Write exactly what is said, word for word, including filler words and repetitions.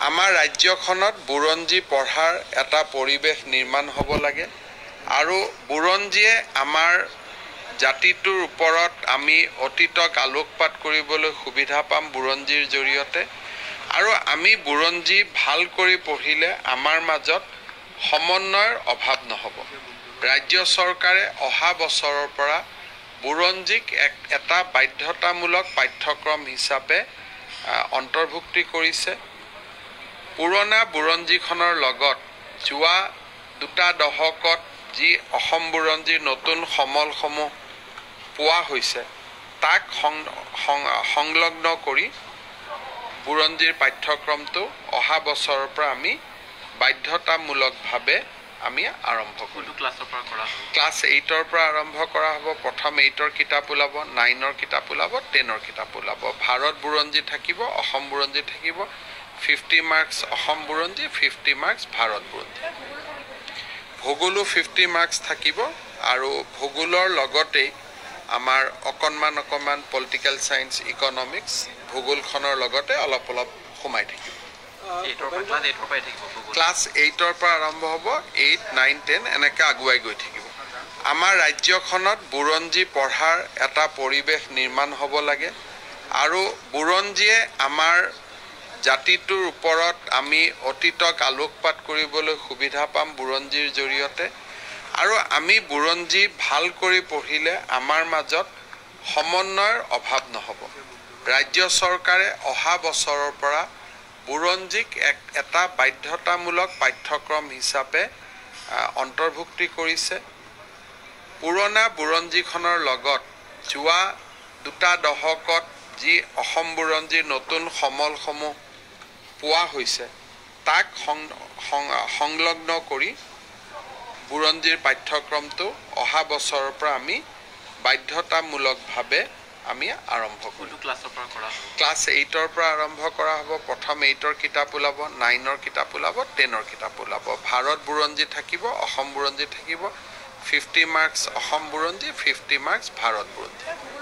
আমাৰ ৰাজ্যখনত বুৰঞ্জী পঢ়াৰ এটা পৰিৱেশ নিৰ্মাণ হ'ব লাগে আৰু বুৰঞ্জীয়ে আমাৰ জাতিটোৰ ওপৰত আমি অতীতক আলোকপাত কৰিবলৈ সুবিধা পাম বুৰঞ্জীৰ জৰিয়তে আৰু আমি বুৰঞ্জী ভাল কৰি পঢ়িলে আমাৰ মাজত সমন্বয়ৰ অভাৱ নহ'ব। ৰাজ্য চৰকাৰে অহা বছৰৰ পৰা বুৰঞ্জীক এক এটা বাধ্যতামূলক পাঠ্যক্ৰম হিচাপে অন্তৰ্ভুক্তি কৰিছে। পুৰণা বুৰঞ্জীখনৰ লগত যোৱা দুটা দশকত যি অসম বুৰঞ্জীৰ নতুন সমলসমূহ পোৱা হৈছে তাক সংলগ্ন কৰি বুৰঞ্জীৰ পাঠ্যক্ৰমটো অহা বছৰৰ পৰা আমি বাধ্যতামূলকভাৱে আমি আৰম্ভ কৰিম। ক্লাছ এইটৰ পৰা আৰম্ভ কৰা হ'ব। প্ৰথম এইটৰ কিতাপ ওলাব, নাইনৰ কিতাপ ওলাব, টেনৰ কিতাপ ওলাব। ভাৰত বুৰঞ্জী থাকিব, অসম বুৰঞ্জী থাকিব। ফিফটি মাৰ্কছ অসম বুৰঞ্জী, ফিফটি মাৰ্কছ ভাৰত বুৰঞ্জী। ভূগোলো ফিফটি মাৰ্কছ থাকিব আৰু ভূগোলৰ লগতেই আমাৰ অকণমান অকণমান পলিটিকেল চায়েন্স, ইকনমিক্স ভূগোলখনৰ লগতে অলপ অলপ সোমাই থাকিব। ক্লাছ এইটৰ পৰা আৰম্ভ হ'ব, এইট নাইন টেন এনেকৈ আগুৱাই গৈ থাকিব। আমাৰ ৰাজ্যখনত বুৰঞ্জী পঢ়াৰ এটা পৰিৱেশ নিৰ্মাণ হ'ব লাগে আৰু বুৰঞ্জীয়ে আমাৰ জাতিটোৰ ওপৰত আমি অতীতক আলোকপাত কৰিবলৈ সুবিধা পাম বুৰঞ্জীৰ জৰিয়তে আৰু আমি বুৰঞ্জী ভাল কৰি পঢ়িলে আমাৰ মাজত সমন্বয়ৰ অভাৱ নহ'ব। ৰাজ্য চৰকাৰে অহা বছৰৰ পৰা বুৰঞ্জীক এক এটা বাধ্যতামূলক পাঠ্যক্ৰম হিচাপে অন্তৰ্ভুক্তি কৰিছে। পুৰণা বুৰঞ্জীখনৰ লগত যোৱা দুটা দশকত যি অসম বুৰঞ্জীৰ নতুন সমলসমূহ পোৱা হৈছে তাক সংলগ্ন কৰি বুৰঞ্জীৰ পাঠ্যক্ৰমটো অহা বছৰৰ পৰা আমি বাধ্যতামূলকভাৱে আমি আৰম্ভ কৰিম। ক্লাছ এইটৰ পৰা আৰম্ভ কৰা হ'ব। প্ৰথম এইটৰ কিতাপ ওলাব, নাইনৰ কিতাপ ওলাব, টেনৰ কিতাপ ওলাব। ভাৰত বুৰঞ্জী থাকিব, অসম বুৰঞ্জী থাকিব। ফিফটি মাৰ্কছ অসম বুৰঞ্জী, ফিফটি মাৰ্কছ ভাৰত বুৰঞ্জী।